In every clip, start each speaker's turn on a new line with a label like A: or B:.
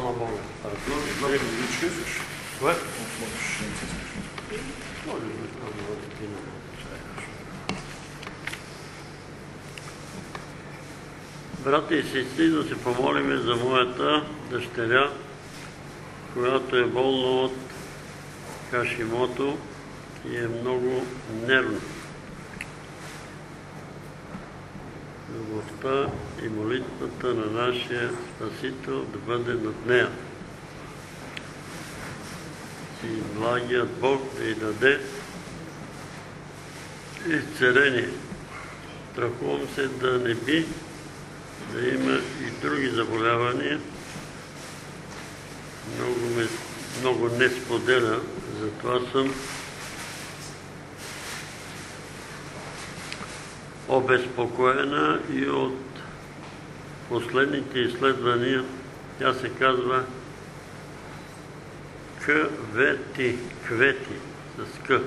A: Hvala Boga.
B: Dobro, Iličke izviš?
A: Koje?
B: Možeš Nemci izviš.
A: Može da oditi na Брати и сестри, да се помолиме за моята дъщеря, която е болна от Хашимото и е много нервна. Любовта и молитвата на нашия Спасител да бъде над нея. И благият Бог да й даде изцеление. Страхувам се да не би да има и други заболявания. Много не споделя, затова съм обезпокоена и от последните изследвания. Тя се казва квети, с К.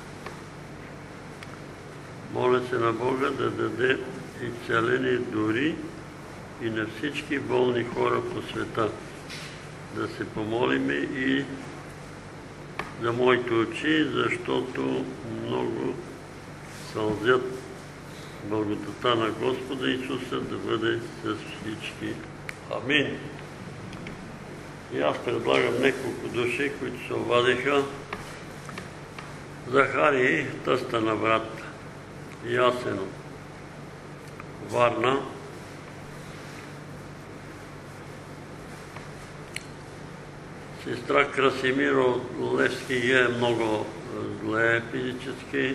A: Моля се на Бога да даде изцеление дори и на всички болни хора по света. Да се помолиме и за моите очи, защото много сълзят. Благодата на Господа Исуса да бъде с всички. Амин. И аз предлагам няколко души, които се обадиха. Захарий, тъста на брат Ясен от Варна. Сестра Красимир от Левски е много зле физически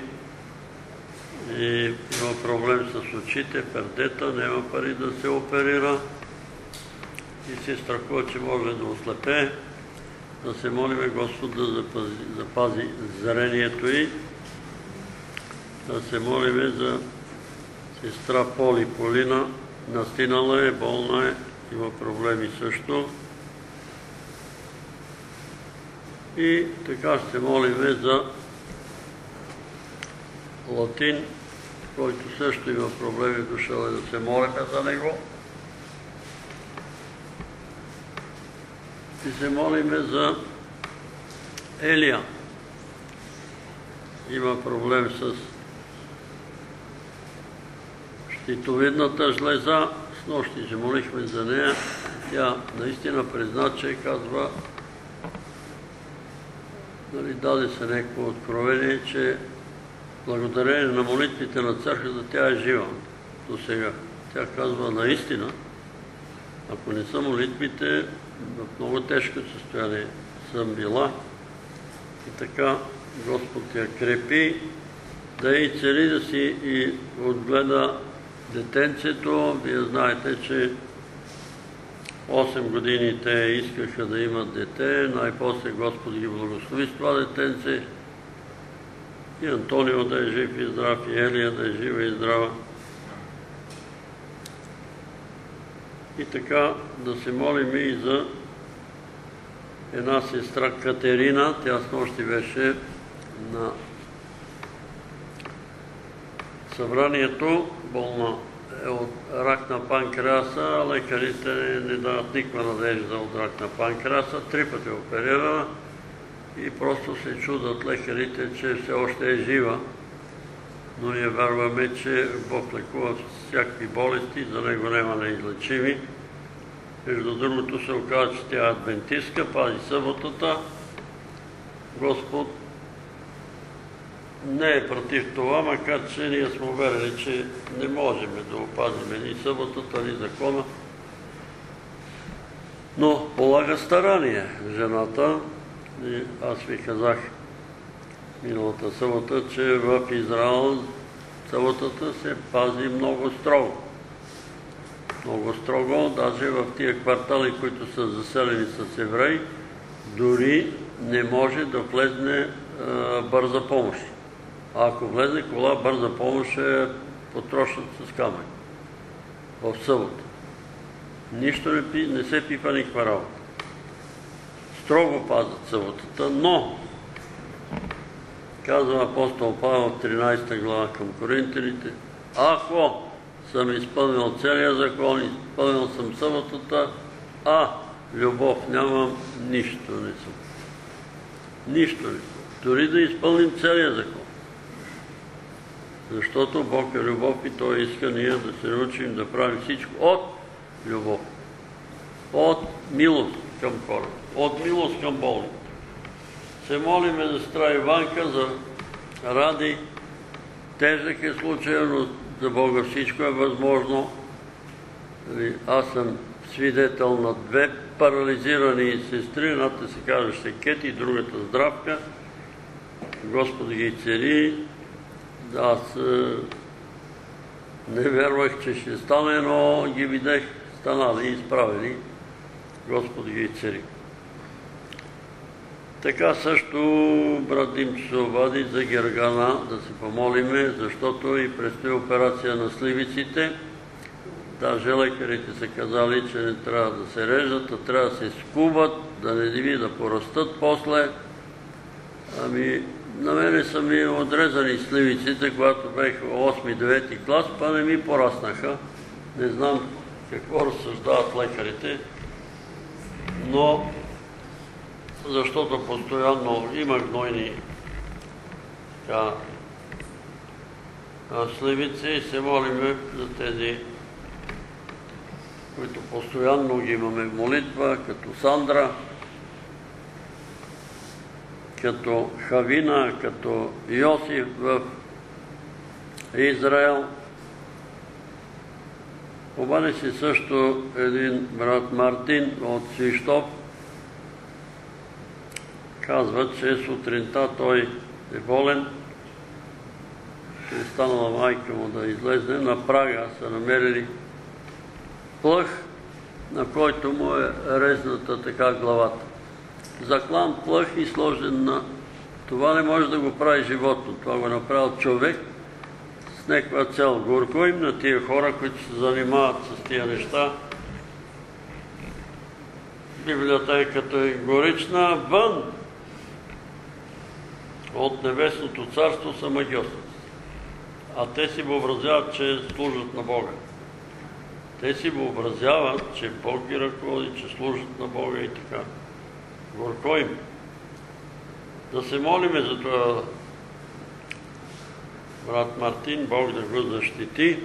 A: и има проблем с очите, пердета, няма пари да се оперира и се страхува, че може да ослепее. Да се молиме Господ да запази зрението й. Да се молиме за сестра Полина. Настинала е, болна е, има проблеми също. И така ще се молиме за Латин, който също има проблеми, дошъл е да се молиме за него. И се молиме за Елия. Има проблем с щитовидната жлеза. С нощи се молихме за нея. Тя наистина призна, че казва, даде се някакво откровение, че благодарение на молитвите на църквата тя е жива до сега. Тя казва наистина, ако не са молитвите, в много тежко състояние съм била. И така Господ я крепи, да и цели да си и отгледа детенцето. Вие знаете, че 8 години те искаха да имат дете, най-после Господ ги благослови с това детенце. И Антонио да е жив и здрав, и Елия да е жива и здрава. И така да се молим и за една сестра Катерина. Тя с нощи беше на събранието, болна е от рак на панкреаса. Лекарите не дават никаква надежда от рак на панкреаса. 3 пъти оперира и просто се чудат лекарите, че все още е жива. Но ние вярваме, че Бог лекува всякакви болести, за него няма неизлечими. Между другото се оказа, че тя е адвентистка, пази съботата. Господ не е против това, макар че ние сме уверени, че не можем да опазим ни съботата, ни закона. Но полага старание жената. И аз ви казах миналата събота, че в Израел съботата се пази много строго. Много строго, даже в тия квартали, които са заселени с евреи, дори не може да влезне бърза помощ. А ако влезе кола, бърза помощ е потрошат с камък в събота. Нищо не се пипа никаква работа. Строго пазят съботата, но казва апостол Павел в 13 глава към Коринтяните, ако съм изпълнил целия закон, изпълнил съм съботата, а любов нямам, нищо не съм. Нищо не съм. Дори да изпълним целия закон. Защото Бог е любов и Той иска ние да се научим да правим всичко от любов. От милост към хората. От милост към болните. Се молиме за сестра Иванка, за Ради. Тежък е случай, но за Бога всичко е възможно. Аз съм свидетел на две парализирани сестри. Едната се казваше Кети, другата Здравка. Господ ги цели. Аз не вярвах, че ще стане, но ги видях станали и изправени. Господ ги цели. Така също брат Димчо се обади за Гергана да се помолиме, защото и предстои операция на сливиците. Даже лекарите са казали, че не трябва да се режат, а трябва да се скубат, да не диви да порастат после. Ами, на мене са ми отрезани сливиците, когато бях 8-9 клас, па не ми пораснаха. Не знам какво разсъждават лекарите, но защото постоянно има гнойни сливици и се молиме за тези, които постоянно ги имаме в молитва, като Сандра, като Хавина, като Йосиф в Израел. Обади си също един брат Мартин от Свищов. Казва, че сутринта той е болен. Ще е станала майка му да излезне. На прага са намерили плъх, на който му е резната така главата. Заклан плъх и сложен на... Това не може да го прави животно. Това го направил човек с някаква цел. Горко им на тия хора, които се занимават с тия неща. Библията е категорична. Вън от небесното царство са магьосници. А те си въобразяват, че служат на Бога. Те си въобразяват, че Бог ги ръководи, че служат на Бога и така. Горко им. Да се молиме за това, брат Мартин, Бог да го защити.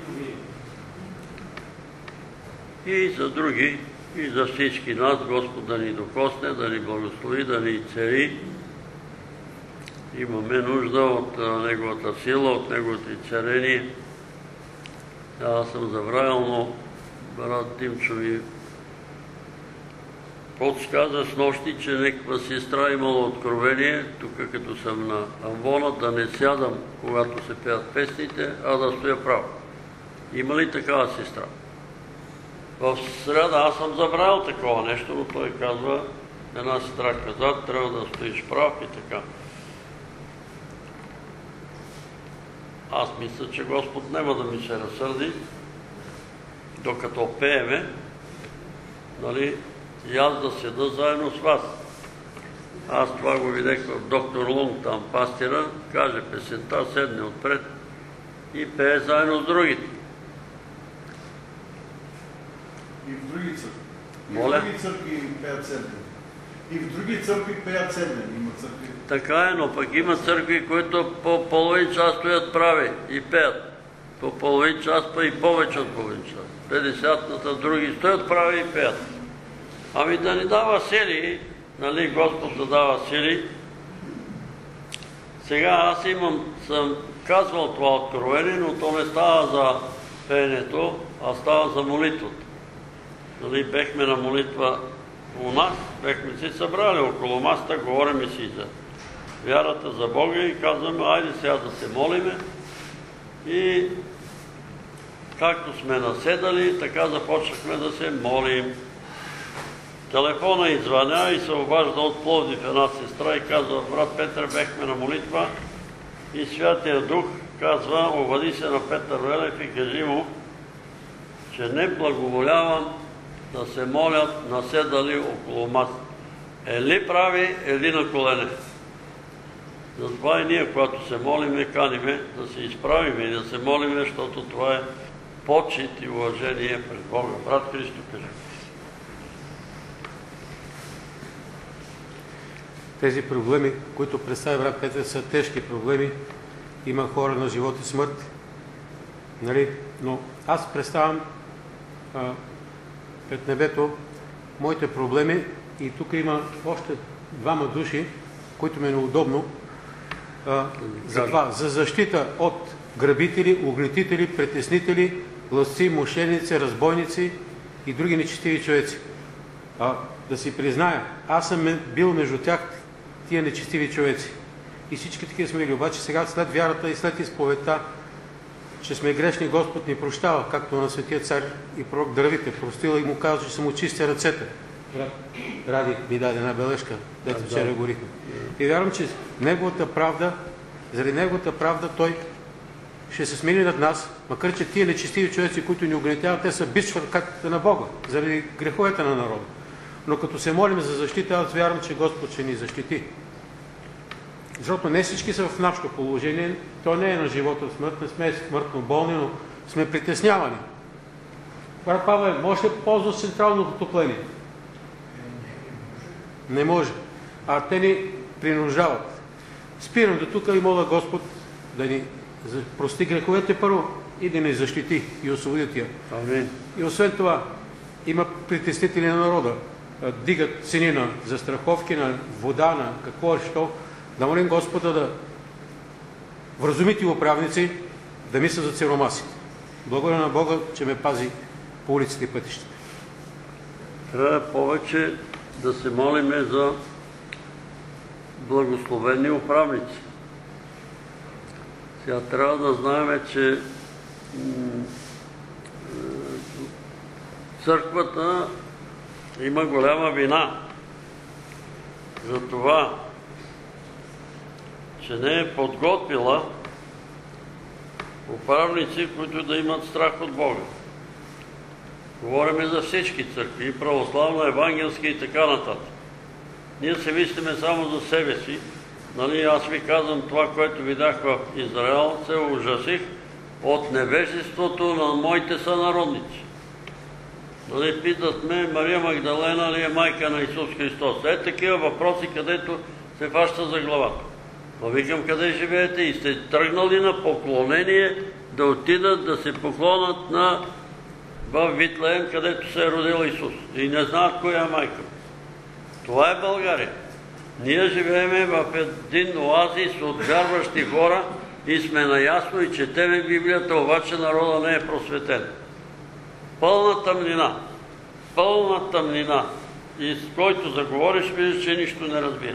A: И за други, и за всички нас, Господ да ни докосне, да ни благослови, да ни цари. Имаме нужда от Неговата сила, от Неговото царение. Аз съм забравил, но брат Димчо ми подсказа с нощи, че някаква сестра имала откровение, тук като съм на амвона, да не сядам, когато се пеят песните, а да стоя право. Има ли такава сестра? В среда аз съм забравил такова нещо, но той казва, една сестра каза, трябва да стоиш прав и така. Аз мисля, че Господ няма да ми се разсърди, докато пееме, нали, и аз да седа заедно с вас. Аз това го видях в доктор Лунг, там пастира, каже песента, седне отпред и пее заедно с другите.
B: И в други църкви.
A: Моля?
B: И в други църкви пеят седмени. И в други църкви пеят седмени. Има църкви.
A: Така е, но пък има църкви, които по половин час стоят прави и пеят. По половин час, па и повече от половин час. 50-ната други стоят прави и пеят. Ами да ни дава сили, нали, Господ да дава сили. Сега аз съм казвал това откровение, но то не става за пеенето, а става за молитвата. Нали, бехме на молитва у нас, бехме си събрали около масата, говорим си за вярата, за Бога и казваме, айде сега да се молиме. И както сме наседали, така започнахме да се молим. Телефона извъня и се обажда от Пловдив една сестра и казва, брат Петър, бехме на молитва и Святия Дух казва, обади се на Петър Велев и кажи му, че не благоволявам да се молят наседали около маса. Или прави, или на колене. Затова и ние, когато се молиме, каниме да се изправиме и да се молиме, защото това е почит и уважение пред Бога. Брат Христо, кажи.
C: Тези проблеми, които представя брат Петър, са тежки проблеми. Има хора на живот и смърт. Нали? Но аз представям пред небето моите проблеми и тук има още двама души, които ми е неудобно. За защита от грабители, огнетители, притеснители, лъжци, мошенници, разбойници и други нечестиви човеци. Да си призная, аз съм бил между тях тия нечестиви човеци. И всички такива сме били. Обаче сега след вярата и след изповедта, че сме грешни, Господ ни прощава, както на светия цар и пророк Давид простила и му казва, че са му чисти ръцете. Ради ми даде една бележка, дето вчера говорихме. И вярвам, че неговата правда, заради неговата правда, той ще се смили над нас, макар че тия нечестиви човеци, които ни огнетяват, те са бич в ръката на Бога, заради греховете на народа. Но като се молим за защита, аз вярвам, че Господ ще ни защити. Защото не всички са в нашето положение, то не е на живота в смърт, не сме смъртно болни, но сме притеснявани. Брат Павел, може ли да ползва централното отопление? Не може. А те ни принуждават. Спирам до тук и моля Господ да ни прости греховете първо и да ни защити и освободи тия.
A: Амин.
C: И освен това, има притеснители на народа. Дигат цени на застраховки, на вода, на какво що. Да молим Господа да вразуми тия управници, да мисля за сиромасите. Благодаря на Бога, че ме пази по улиците и пътищата.
A: Трябва повече да се молиме за благословени управници. Сега трябва да знаем, че църквата има голяма вина за това, че не е подготвила управници, които да имат страх от Бога. Говориме за всички църкви, и православна, евангелска и така нататък. Ние се мислиме само за себе си. Нали, аз ви казвам това, което видях в Израел, се ужасих от невежеството на моите сънародници. Нали, питат ме, Мария Магдалена ли е майка на Исус Христос? Е такива въпроси, където се фаща за главата. Но викам, къде живеете и сте тръгнали на поклонение да отидат да се поклонат в Витлеем, където се е родил Исус. И не знаят коя е майка. Това е България. Ние живееме в един оазис от вярващи хора и сме наясно и четеме Библията, обаче народа не е просветен. Пълна тъмнина. Пълна тъмнина. И с който заговориш, виждаш, че нищо не разбира.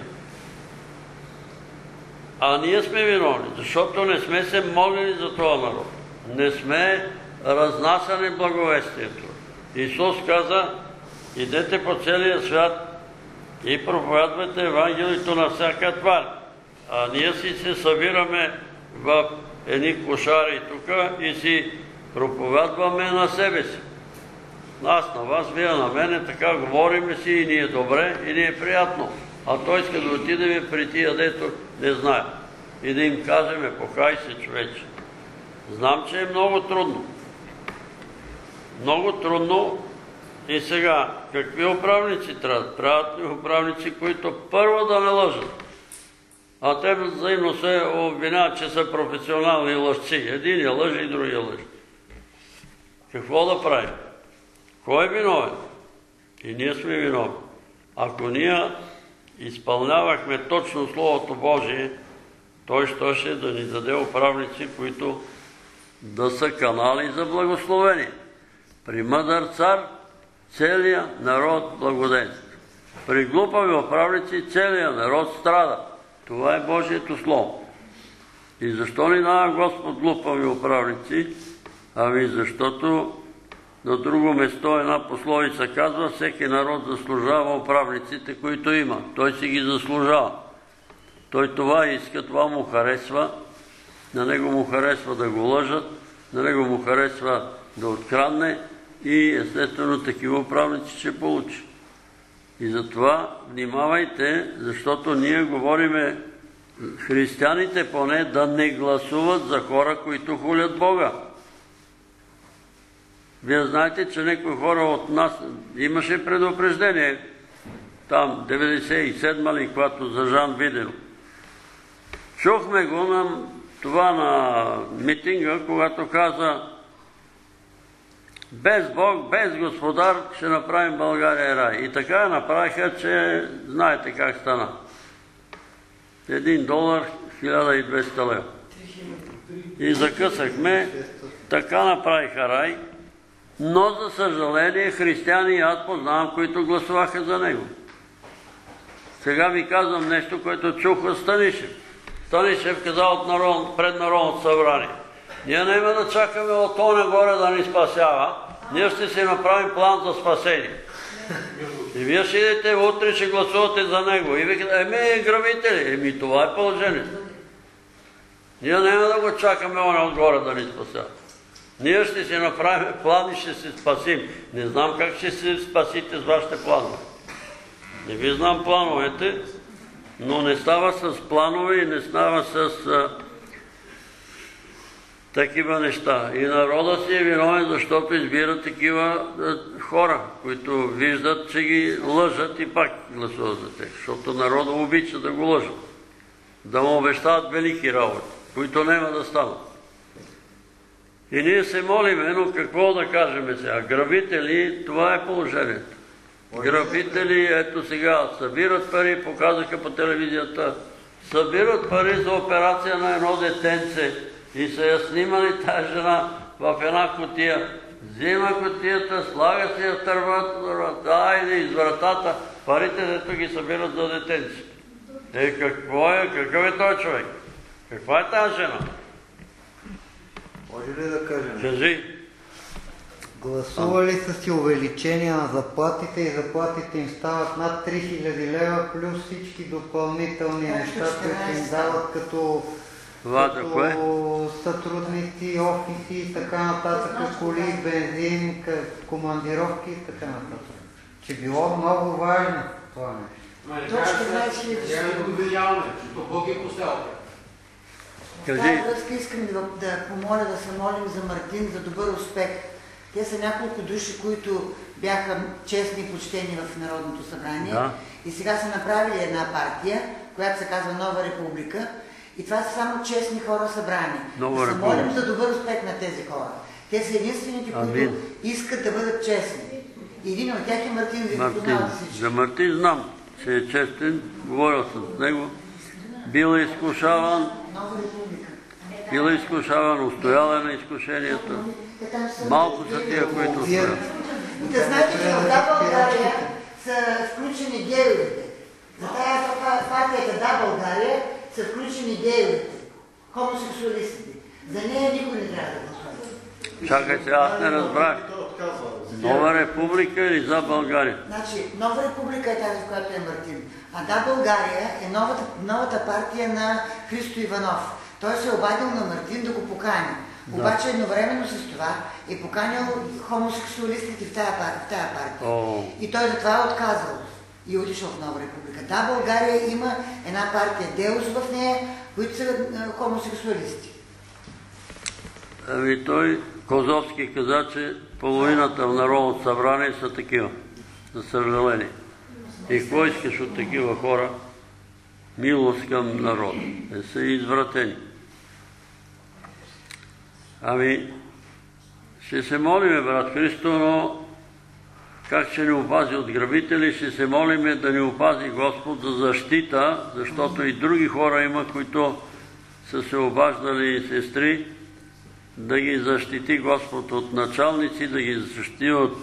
A: А ние сме виновни, защото не сме се молили за това народ. Не сме разнасяли благовестието. Исус каза, идете по целия свят и проповядвайте Евангелието на всяка твар. А ние си се събираме в едни кошари тук и си проповядваме на себе си. Аз на вас, вие на мене, така говориме си и ни е добре, и ни е приятно. А той иска да отидеме при тия, дето не знае. И да им кажеме, покай се, човече. Знам, че е много трудно. Много трудно. И сега, какви управници трябва? Трябват ли управници, които първо да не лъжат? А те взаимно се обвиняват, че са професионални лъжци. Един я лъже и другия лъже. Какво да правим? Кой е виновен? И ние сме виновни. Ако ние изпълнявахме точно Словото Божие, той щеше да ни даде управници, които да са канали за благословение. При мъдър цар целият народ благоденства. При глупави управници целият народ страда. Това е Божието Слово. И защо ни дава Господ глупави управници? Ами защото на друго место една пословица казва, всеки народ заслужава управниците, които има. Той си ги заслужава. Той това иска, това му харесва. На него му харесва да го лъжат, на него му харесва да открадне и естествено такива управници ще получи. И затова внимавайте, защото ние говориме християните поне да не гласуват за хора, които хулят Бога. Вие знаете, че някои хора от нас имаше предупреждение. там 97 ли, когато за Жан Виденов. Чухме го на това на митинга, когато каза: без Бог, без Господар ще направим България рай. И така направиха, че знаете как стана. $1, 1200 лева. И закъсахме, така направиха рай, но за съжаление християни аз познавам, които гласуваха за него. Сега ви казвам нещо, което чух от Станишев. Станишев казал пред Народното събрание: ние няма да чакаме от то нагоре да ни спасява, ние ще си направим план за спасение. И вие ще идете утре, ще гласувате за него. И ви казвате: грабители, това е положението. Ние няма да го чакаме он отгоре да ни спасява. Ние ще си направим план и ще се спасим. Не знам как ще се спасите с вашите планове. Не ви знам плановете, но не става с планове и не става с такива неща. И народа си е виновен, защото избира такива хора, които виждат, че ги лъжат и пак гласуват за тях. Защото народа обича да го лъжат. Да му обещават велики работи, които няма да станат. И ние се молиме, но какво да кажем сега? Грабители, това е положението. Грабители, ето сега, събират пари, показаха по телевизията, събират пари за операция на едно детенце и са я снимали тази жена в една кутия. Взима кутията, слага си я тървата, иде из вратата, парите дето ги събират за детенце. Какво е? Какъв е този човек? Каква е тази жена?
D: Може ли да кажем?
A: Кажи.
D: Гласували са си увеличение на заплатите и заплатите им стават над 3000 лева, плюс всички допълнителни неща, които им дават като сътрудници, офиси и така нататък, коли, бензин, командировки и така нататък. Че било много важно това нещо.
E: Точно 15 000.
C: Сега не го видяваме, защото Бог е поставил.
E: В тази връзка искам да помоля да се молим за Мартин за добър успех. Те са няколко души, които бяха честни и почтени в Народното събрание. Да. И сега са направили една партия, която се казва Нова република. И това са само честни хора събрани. Да се молим за добър успех на тези хора. Те са единствените, които искат да бъдат честни. И един от тях е Мартин.
A: За Мартин знам, че е честен, говорил съм с него. Бил е изкушаван.
E: Нова република.
A: Бил е изкушаван, устоял е на изкушението. Малко са тия, които устоят.
E: Да знаете, че в България са включени геовете. За тази партията Да, България са включени геовете, хомосексуалистите. За нея никой не трябва да гласува.
A: Чакай се, аз не разбрах. Нова република или За България?
E: Значи, Нова република е тази, в която е Мартин. А Да, България е новата партия на Христо Иванов. Той се е обадил на Мартин да го покани. Да. Обаче едновременно с това е поканил хомосексуалистите в тая партия. И той затова е отказал и е отишъл в Нова република. Да, България има една партия Деус в нея, които са хомосексуалисти.
A: Ами той, Козовски, каза, че половината в Народното събрание са такива, за съжаление. И какво искаш от такива хора? Милост към народа. Те са извратени. Ами, ще се молиме, брат Христо, но как ще ни опази от грабители, ще се молиме да ни опази Господ за защита, защото и други хора има, които са се обаждали сестри, да ги защити Господ от началници, да ги защити от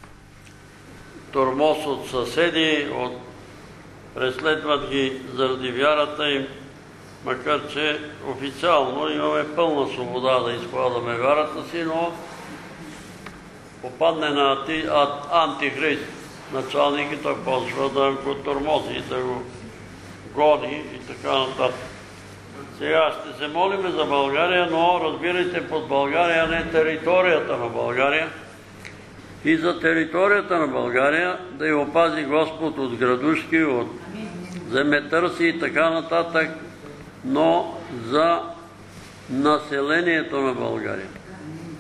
A: тормоз от съседи, преследват ги заради вярата им, макар че официално имаме пълна свобода да изповядаме вярата си, но попадне на антихрист началник и той почва да го тормози, да го гони и така нататък. Сега ще се молиме за България, но разбирайте под България, не територията на България. И за територията на България да я опази Господ от градушки, от земетърси и така нататък, но за населението на България.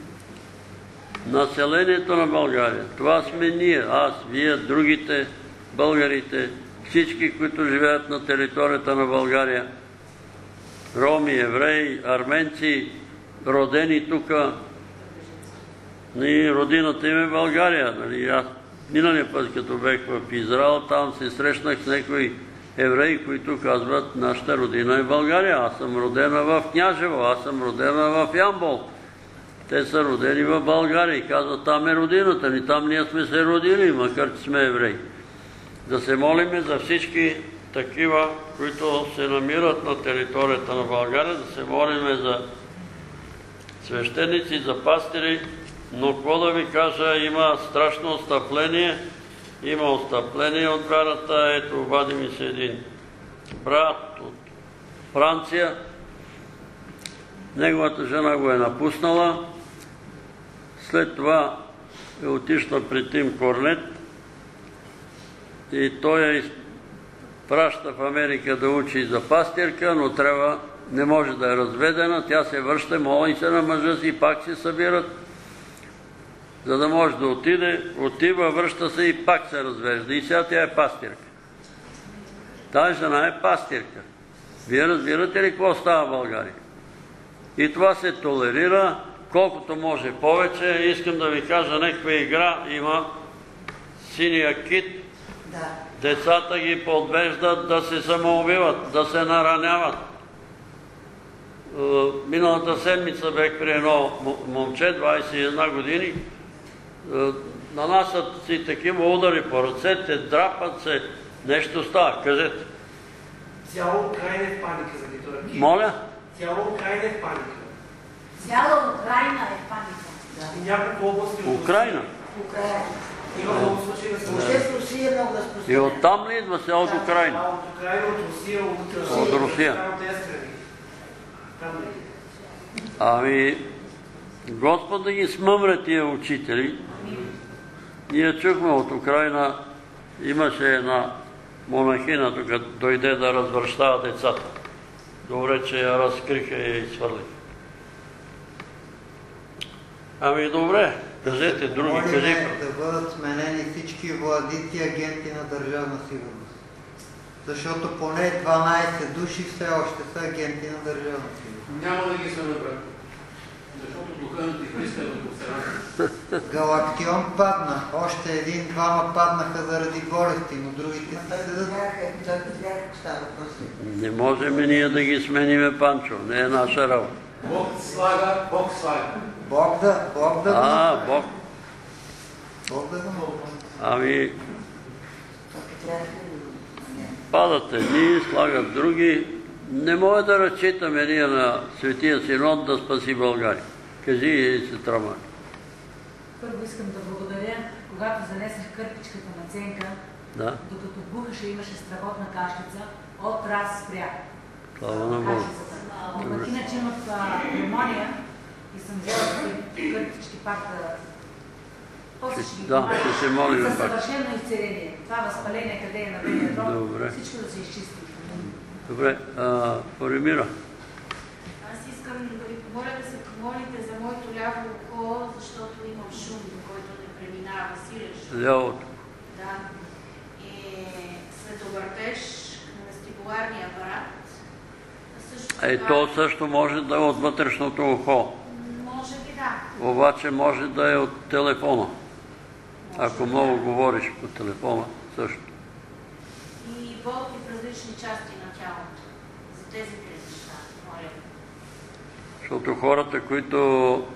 A: Населението на България. Това сме ние, аз, вие, другите, българите, всички, които живеят на територията на България, роми, евреи, арменци, родени тук. Родината им е България. Аз миналия път, като бех в Израел, там се срещнах с някои евреи, които казват, нашата родина е България. Аз съм родена в Княжево, аз съм родена в Ямбол. Те са родени в България и казват, там е родината ни, там ние сме се родили, макар че сме евреи. Да се молиме за всички такива, които се намират на територията на България, да се молиме за свещеници, за пастири, но какво да ви кажа, има страшно отстъпление, има отстъпление от вярата. Ето, обади ми се един брат от Франция, неговата жена го е напуснала, след това е отишла при Тим Корнет и той я праща в Америка да учи за пастирка, но не може да е разведена, тя се връща, моли се на мъжа си и пак се събират, за да може да отива, връща се и пак се развежда. И сега тя е пастирка. Тази жена е пастирка. Вие разбирате ли какво става в България? И това се толерира колкото може повече. Искам да ви кажа, някаква игра има синия кит. Децата ги подвеждат да се самоубиват, да се нараняват. Миналата седмица бех при едно момче, 21 години, нанасят си такива удари по ръцете, драпат се, нещо става. Кажете.
F: Цяла Украина е в паника заради това.
A: Моля?
F: Цяла Украина е в паника.
E: Цяла Украина е в паника.
F: И няколко области от
A: Украина?
E: Украина.
F: Има много случаи на смърт.
E: Въобще в Русия много разпространено.
A: И оттам ли идва се от Украина?
F: От Украина, от Русия,
A: от Русия. Ами, Господ да ги смъмре тия учители. Ние чухме от Украина, имаше една монахина, тук дойде да развръщава децата. Добре, че я разкриха и я изхвърлиха. Ами добре, кажете други, кажи.
D: Да бъдат сменени всички владици и агенти на държавна сигурност. Защото поне 12 души все още са агенти на държавна сигурност.
C: Няма да ги сме направили. Защото духа на Антихриста е върху страната.
D: Галактион падна. Още един-двама паднаха заради болести, но другите си седат.
A: Не можем ние да ги смениме, Панчо. Не е наша работа.
C: Бог слага, Бог слага.
D: Бог да
A: Бог.
D: Бог да го.
A: Ами, падат едни, слагат други. Не може да разчитаме ние на Светия Синод да спаси България. Кажи и се трамани.
G: Първо искам да благодаря, когато занесах кърпичката на Ценка, докато бухаше, имаше страхотна кашлица, от раз спря.
A: Слава на Бога.
G: Но пък иначе имах пневмония и съм взела кърпички пак да... После ще ги помага за съвършено изцеление. Това възпаление, къде е на Пенедрон, всичко да се изчисти.
A: Добре, Поремира.
H: Аз искам да ви помоля да се помолите за моето ляво ухо, защото имам шум, който не преминава силен шум.
A: Лявото.
H: Да. Световъртеж на вестибуларния апарат.
A: То също може да е от вътрешното ухо.
H: Може би да.
A: Обаче може да е от телефона. Ако много говориш по телефона, също.
H: И болки в различни части на тялото. За тези три неща, моля.
A: Защото хората, които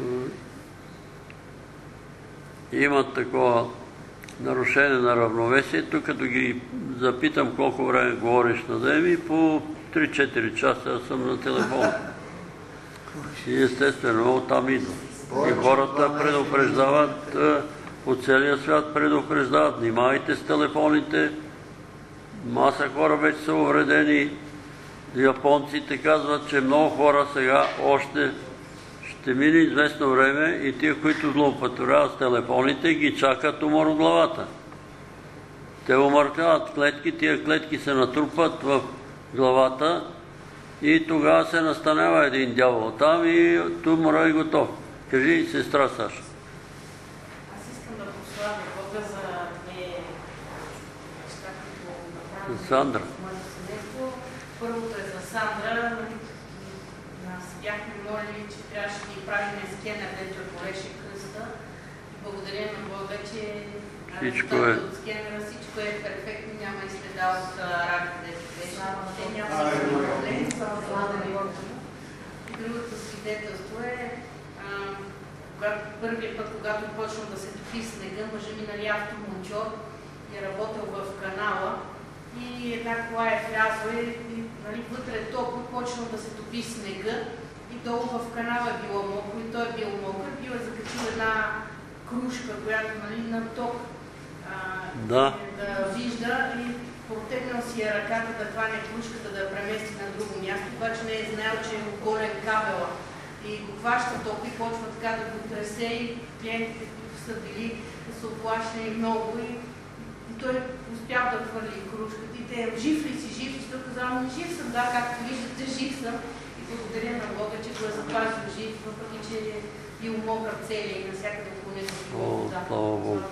A: имат такова нарушение на равновесието, като ги запитам колко време говориш на ден, и по 3-4 часа съм на телефона. И естествено, оттам идва. И хората предупреждават, по целия свят предупреждават, внимавайте с телефоните. Маса хора вече са увредени. Японците казват, че много хора сега още ще мине известно време и тия, които злоупотребяват с телефоните, ги чакат умор от главата. Те умъртвяват клетки, тия клетки се натрупват в главата и тогава се настанява един дявол там и тумора е готов. Кажи, сестра Саша.
I: Аз искам да прославя Бога за
A: Сандра.
H: Моето семейство. Първото е за Сандра. Нас бяхме молили, че трябваше да й правим скенер, дето е полеше кръста. Благодаря на Бога, че от скенера всичко е перфектно, няма и следа от рак, дето беше. Те няма проблем, и другото свидетелство е първият път, когато почнал да се топи снега, мъжа ми нали автомонтьор и е работил в канала и една кола е влязла и нали, вътре е топло, почнал да се топи снега и долу в канала е било мокро и той е бил мокър, бил е закачил една кружка, която нали, на ток да вижда и протегнал си е ръката да хване кружката, да я премести на друго място, обаче не е знаел, че е оголен кабела. И го хваща ток и почва така да го тресе и клиентите, които са били, да са оплашени много и той успял да хвърли кружката и те, жив ли си, жив ли си? Той казал, не жив съм, да, както виждате, жив съм и благодаря на Бога, че го е запазил жив, въпреки че е бил мокър целия и навсякъде около него било вода.
A: Слава Богу.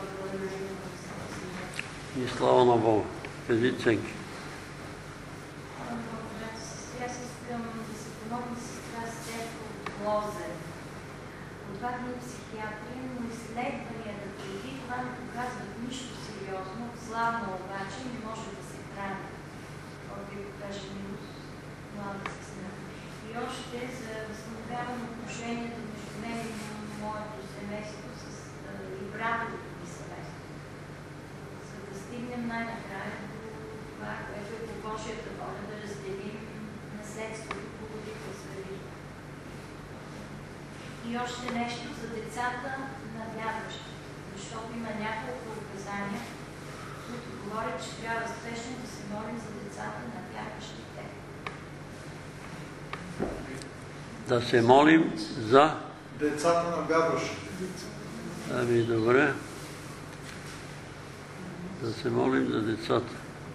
A: И слава на Бога. Кажи, Ценки.
I: Аз искам да се помогна с сестра Стефа от Лозен. От 2 дни психиатри, но изследванията преди това не показват нищо сериозно, славно обаче не може да се храни. Бог ви го каже минус, млада сестра. И още за възстановяване отношението между мен и моето семейство и братовото ми семейство. За да стигнем най-накрая до това, което е по Божията воля, да разделим наследството по родителска линия. И още нещо за децата на вярващи, защото има няколко указания, които говорят, че трябва спешно да се молим за децата на вярващите.
A: Да се молим за
B: децата на вярващите.
A: Ами добре. Да се молим за децата.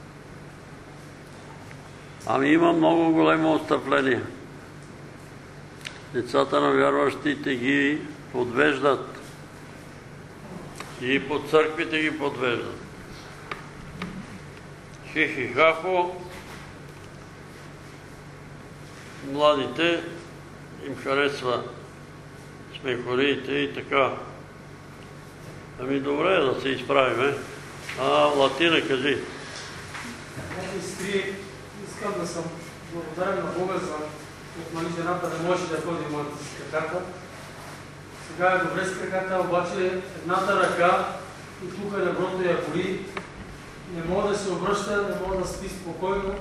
A: Ами има много големо отстъпление. Децата на вярващите ги подвеждат. И по църквите ги подвеждат. Хихихахо, младите им харесва смехориите и така. Ами добре да се изправиме. Латина, кажи.
F: Сестри, искам да съм благодарен на Бога за отмали жената да може да ходи моята с краката. Сега е добре с краката, обаче едната ръка и тук на брото я боли. Не мога да се обръща, не мога да спи спокойно.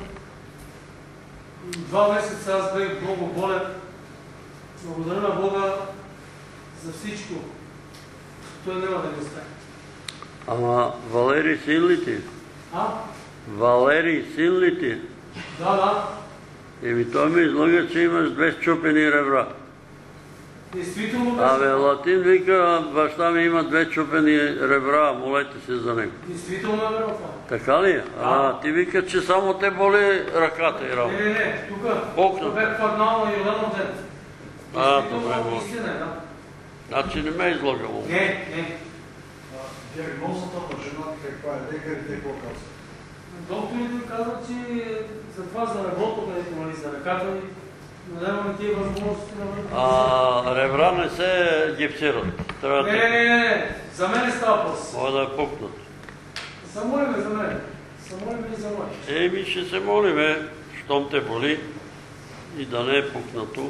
F: 2 месеца аз бях много болен. Благодаря на Бога за всичко. Той няма да ми остави.
A: Ама Валери син ли ти? Валери син ли ти?
F: Да.
A: Еми той ми излага, че имаш 2 счупени ребра.
F: Действително.
A: Абе, Латин вика, баща ми има 2 счупени ребра, молете се за него.
F: Действително е верно това.
A: Така ли е? Ти вика, че само те боли ръката и работа.
F: Не, тук бе паднал на Йорданов ден.
A: Добре, може. Значи не ме е излагало.
F: Не.
B: Диагнозата на жената каква е? Лекарите какво казват?
F: Докторите казват, че за това за работа, за ръката ни, но нямаме тия възможности на върха.
A: Ребра не се гипсират.
F: Не. За мен става въпрос.
A: Може да е пукнат.
F: Замолиме за мен. Замолиме и за мой.
A: Еми ще се молиме, щом те боли и да не е пукнато.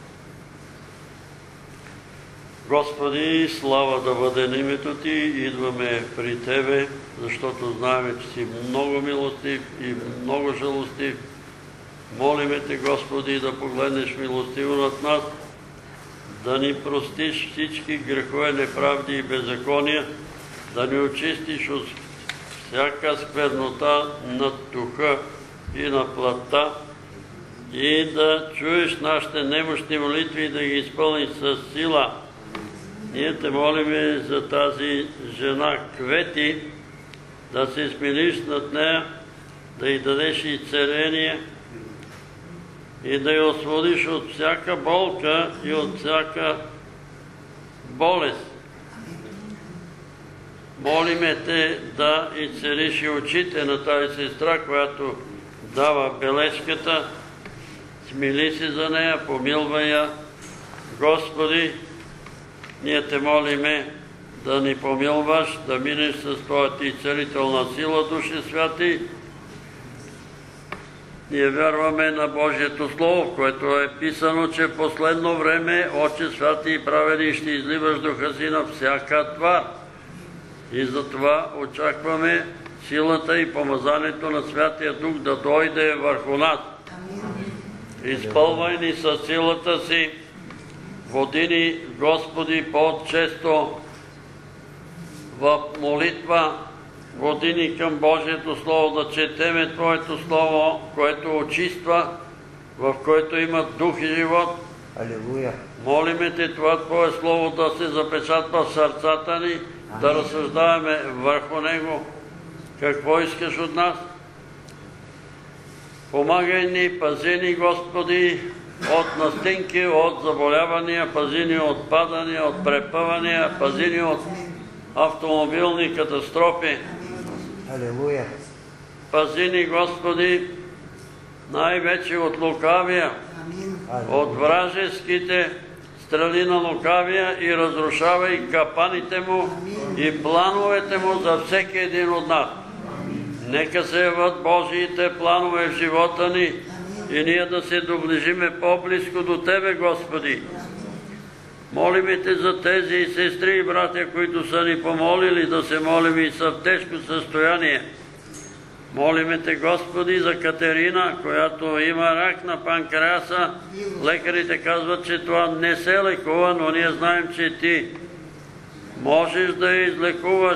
A: Господи, слава да бъде на името Ти, идваме при Тебе, защото знаем, че си много милостив и много жалостив. Молиме Те, Господи, да погледнеш милостиво над нас, да ни простиш всички грехове, неправди и беззакония, да ни очистиш от всяка сквернота на духа и на плътта и да чуеш нашите немощни молитви и да ги изпълниш с сила. Ние те молиме за тази жена Квети, да се смилиш над нея, да й дадеш изцеление и да я освободиш от всяка болка и от всяка болест. молиме Те да изцелиш и очите на тази сестра, която дава бележката. Смили се за нея, помилвай я. Господи, ние Те молиме да ни помилваш, да минеш с Твоята изцелителна сила, Душе Святи. Ние вярваме на Божието Слово, в което е писано, че в последно време, Отче Святи и праведни, ще изливаш духа си на всяка твар. И затова очакваме силата и помазанието на Святия Дух да дойде върху нас. Изпълвай ни със силата си, води ни, Господи, по-често в молитва, води ни към Божието Слово, да четеме Твоето Слово, което очиства, в което има дух и живот.
D: Алилуя.
A: Молиме Те това Твое Слово да се запечатва в сърцата ни, да разсъждаваме върху него. Какво искаш от нас? Помагай ни, пази ни, Господи, от настинки, от заболявания, пази ни от падания, от препъвания, пази ни от автомобилни катастрофи.
D: Алилуя.
A: Пази ни, Господи, най-вече от лукавия, от вражеските страни на лукавия и разрушавай капаните му и плановете му за всеки един от нас. Нека се яват Божиите планове в живота ни и ние да се доближиме по-близко до Тебе, Господи. Молиме Те за тези сестри и братя, които са ни помолили да се молим и са в тежко състояние. Молиме Те, Господи, за Катерина, която има рак на панкреаса. Лекарите казват, че това не се лекува, но ние знаем, че Ти можеш да я излекуваш,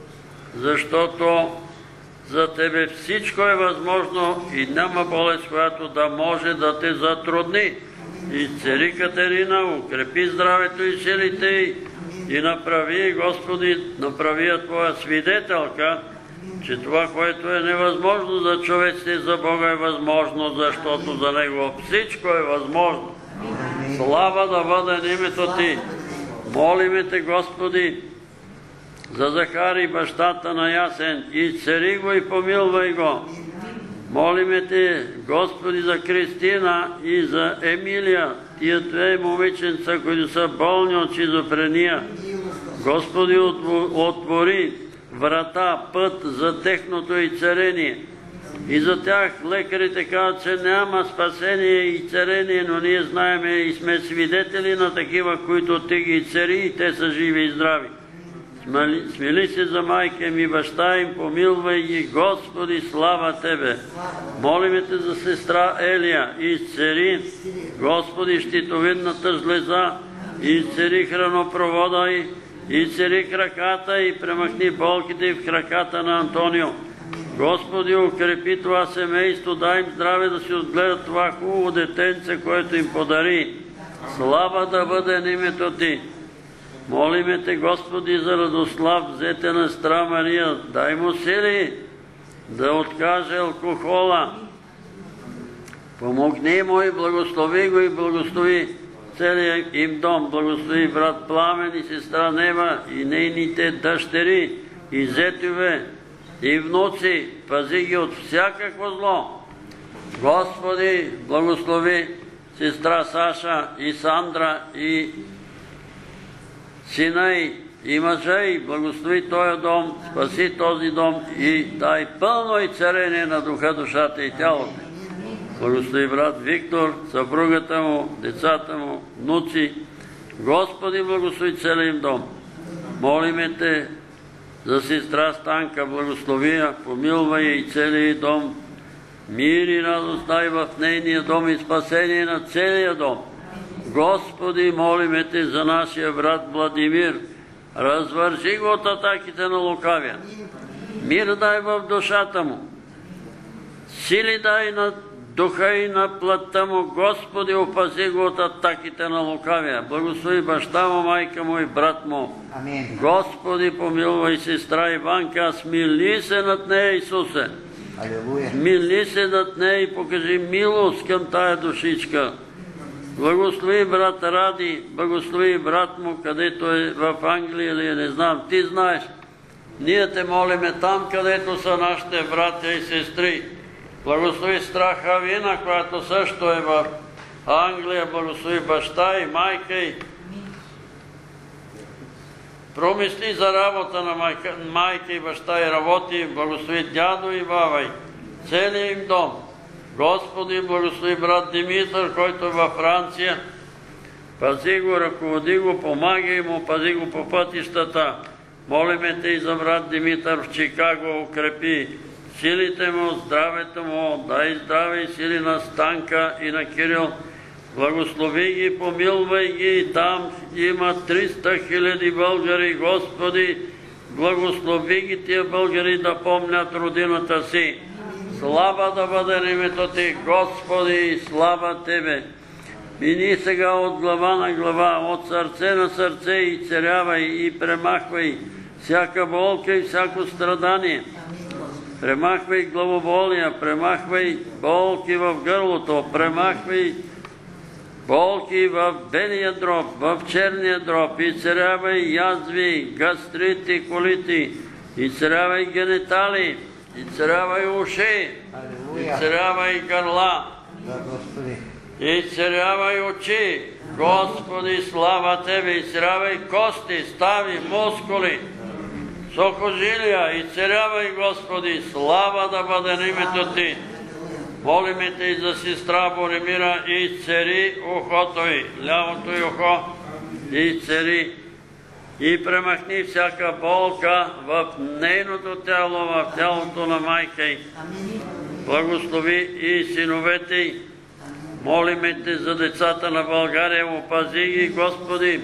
A: защото за Тебе всичко е възможно и няма болест, която да може да Те затрудни. Изцели Катерина, укрепи здравето и силите й и направи, Господи, направи я Твоя свидетелка, че това, което е невъзможно за човеците, за Бога е възможно, защото за Него всичко е възможно. Слава да бъде името Ти. Молиме Те, Господи, за Захари, бащата на Ясен, изцели го и помилвай го. Молиме Те, Господи, за Кристина и за Емилия, тия две момиченца, които са болни от шизофрения. Господи, отвори врата, път за техното изцеление. И за тях лекарите казват, че няма спасение и изцеление, но ние знаеме и сме свидетели на такива, които Ти ги изцели и те са живи и здрави. Смили се за майка им и баща им, помилвай ги, Господи, слава Тебе. Молиме Те за сестра Елия, изцели, Господи, щитовидната жлеза, изцели хранопровода й, изцели краката и премахни болките в краката на Антонио. Господи, укрепи това семейство, дай им здраве да си отгледат това хубаво детенце, което им подари. Слава да бъде на името Ти. Молиме Те, Господи, за Радослав, взете на сестра Мария, дай му сили да откаже алкохола. Помогни му и благослови го и благослови целият им дом. Благослови брат Пламен и сестра Нева и нейните дъщери и зетове и внуци. Пази ги от всякакво зло. Господи, благослови сестра Саша и Сандра и сина и мъжа и благослови този дом, спаси този дом и дай пълно изцеление на духа, душата и тялото. Благослови брат Виктор, съпругата му, децата му, внуци. Господи, благослови целия им дом. Молиме Те за сестра Станка, благослови я, помилвай и целия дом. Мир и радост дай в нейния дом и спасение на целия дом. Господи, молиме Те за нашия брат Владимир. Развържи го от атаките на лукавия. Мир дай в душата му. Сили дай на духа и на плътта му. Господи, опази го от атаките на лукавия. Благослови баща му, майка му и брат му.
D: Амин.
A: Господи, помилвай сестра Иванка. Смили се над нея, Исусе.
D: Алилуя.
A: Смили се над нея и покажи милост към тая душичка. Благослови брат Ради, благослови брат му, където е в Англия или не знам, Ти знаеш. Ние те молиме там, където са нашите братя и сестри. Благослови Страха Вина, която също е в Англия. Благослови баща и майка й. Промисли за работа на майка и баща и работи. Благослови дядо и баба й. Целият им дом. Господи, благослови брат Димитър, който е във Франция. Пази го, ръководи го, помагай му, пази го по пътищата. Молиме те и за брат Димитър в Чикаго, укрепи силите му, здравето му, дай здраве и сили на Станка и на Кирил. Благослови ги, помилвай ги, там има 300 000 българи, Господи, благослови ги тия българи да помнят родината си. Слава да бъде името Ти, Господи, слава Тебе. Мини сега от глава на глава, от сърце на сърце и царявай и премахвай всяка болка и всяко страдание. Премахвай главоболия, премахвай болки в гърлото, премахвай болки в белия дроб, в черния дроб, изцерявай язви, гастрити, колити, изцерявай генитали, изцерявай уши, изцерявай гърла, изцерявай очи. Господи, слава Тебе, изцерявай кости, стави, мускули, сухожилия, изцерявай, Господи, слава да бъде на името Ти. Молиме Те и за сестра Боремира, изцери ухото й, лявото й ухо, изцери и премахни всяка болка в нейното тяло, в тялото на майка й. Благослови и синовете й. Молиме Те за децата на България, опази ги, Господи,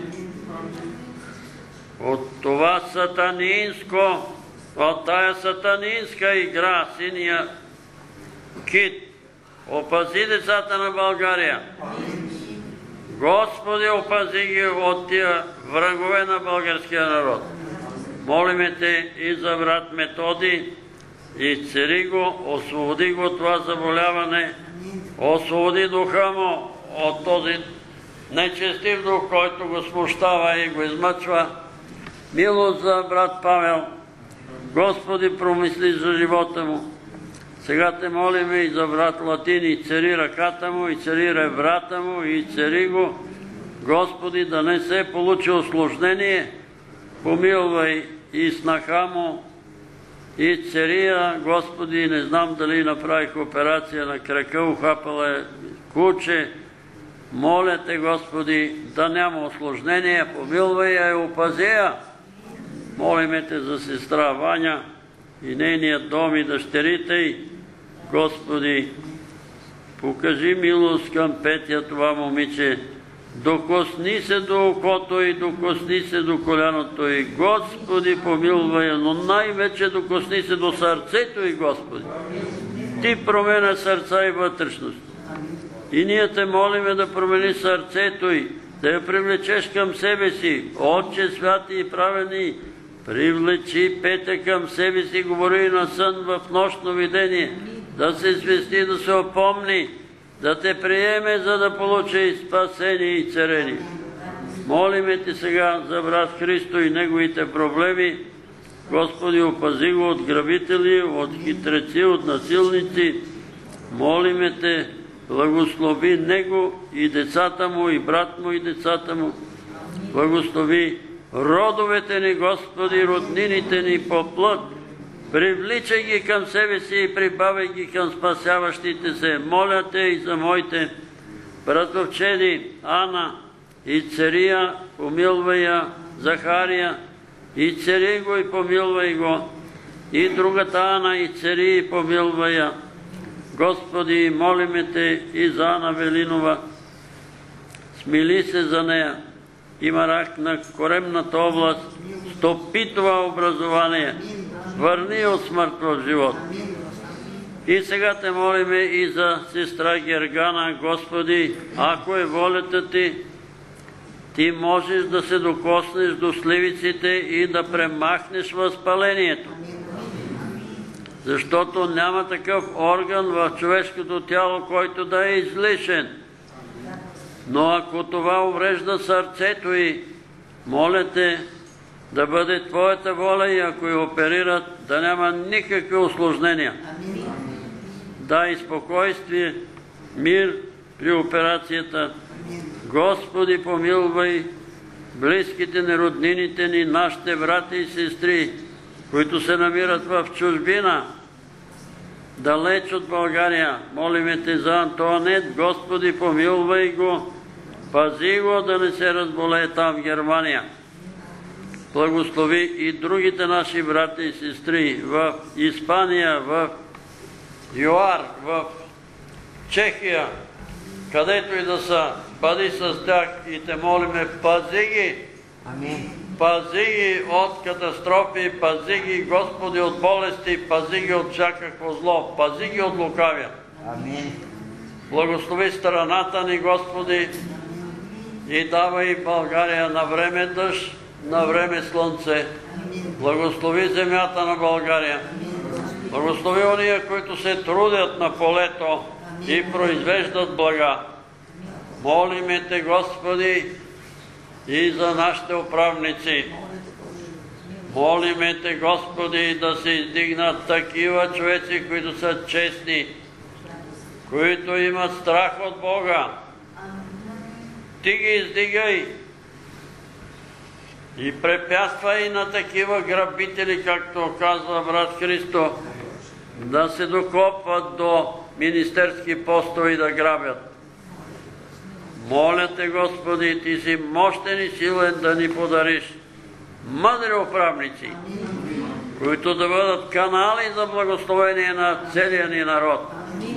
A: от това сатанинско, от тая сатанинска игра, синия кит. Опази децата на България. Господи, опази ги от тия врагове на българския народ. Молиме Те и за брат Методи, изцери го, освободи го от това заболяване, освободи духа му от този нечестив дух, който го смущава и го измъчва. Милост за брат Павел. Господи, промисли за живота му. Сега Те молиме и за брат Латин, изцери ръката му, изцери ребрата му, изцери го. Господи, да не се получи усложнение, помилвай и снаха му, изцери я, Господи, не знам дали направих операция на крака, ухапала е куче. Моля Те, Господи, да няма усложнение, помилвай я и опази я. Молиме Те за сестра Ваня и нейният дом и дъщерите й. Господи, покажи милост към Петя, това момиче. Докосни се до окото и докосни се до коляното и Господи, помилвай я, но най-вече докосни се до сърцето и Господи. Ти променя сърца и вътрешност. И ние Те молиме да промени сърцето й, да я привлечеш към себе си. Отче святи и праведни, привлечи Петя към себе си, говори на сън в нощно видение, да се свести, да се опомни, да Те приеме, за да получи спасение и царение. Молиме Ти сега за брат Христо и неговите проблеми. Господи, опази го от грабители, от хитреци, от насилници. Молиме Те, благослови него и децата му, и брат му, и децата му. Благослови родовете ни, Господи, роднините ни по плът. Привличай ги към себе си и прибавяй ги към спасяващите се. Моля Те и за моите братовчеди Ана и Церия, помилвай я, Захария, и цери го и помилвай го. И другата Ана и цери и помилвай я. Господи, молиме Те и за Ана Велинова. Смили се за нея. Има рак на коремната област, стопитова образование. Върни от смърт в живот. И сега Те молиме и за сестра Гергана. Господи, ако е волята Ти, Ти можеш да се докоснеш до сливиците и да премахнеш възпалението. Защото няма такъв орган в човешкото тяло, който да е излишен. Но ако това уврежда сърцето й, моля Те, да бъде Твоята воля и ако я оперират, да няма никакви усложнения. Дай спокойствие, мир при операцията. Господи, помилвай близките ни, роднините ни, нашите брати и сестри, които се намират в чужбина, далеч от България. Молиме Те за Антоанет, Господи, помилвай го, пази го да не се разболее там в Германия. Благослови и другите наши брати и сестри в Испания, в ЮАР, в Чехия, където и да са, бъди с тях и Те молиме, пази ги. Пази ги от катастрофи, пази ги, Господи, от болести, пази ги от всякакво зло, пази ги от лукавия. Благослови страната ни, Господи, и давай България на време дъжд, на време слънце. Благослови земята на България. Благослови ония, които се трудят на полето и произвеждат блага. Молиме Те, Господи, и за нашите управници. Молиме Те, Господи, да се издигнат такива човеци, които са честни, които имат страх от Бога. Ти ги издигай и препятствай на такива грабители, както казва брат Христо, да се докопват до министерски постове и да грабят. Моля Те, Господи, Ти си мощен и силен да ни подариш мъдри управници, които да бъдат канали за благословение на целия ни народ.